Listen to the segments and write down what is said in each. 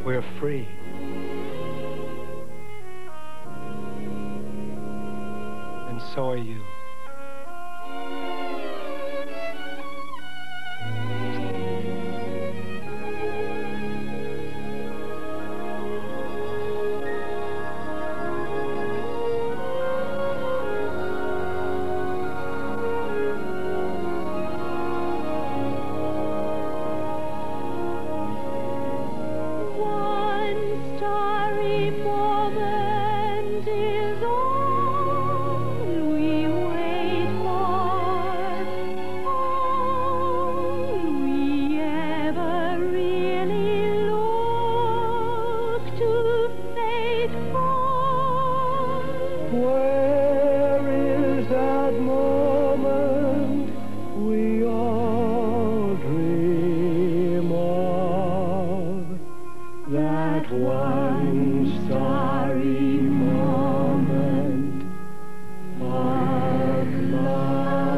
We're free. And so are you. Where is that moment we all dream of? That one starry moment of love.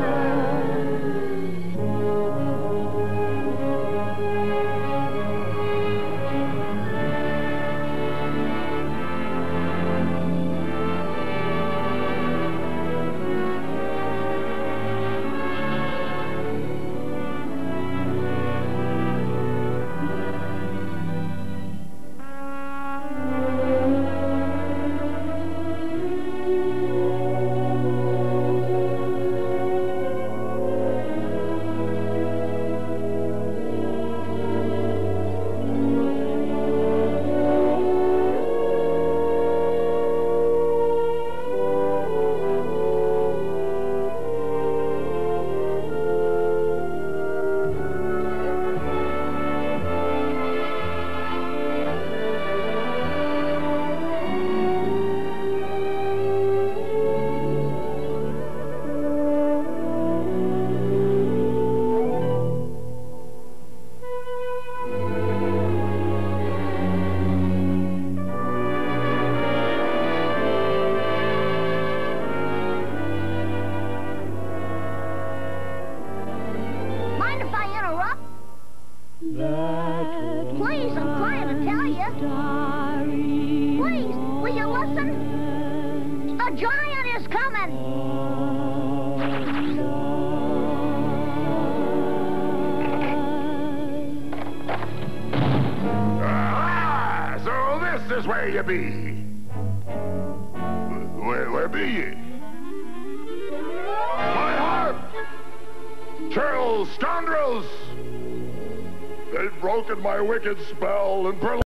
Please, I'm trying to tell you. Please, will you listen? A giant is coming. Ah, so this is where you be. Where be ye? My harp! Churls, scoundrels! They've broken my wicked spell and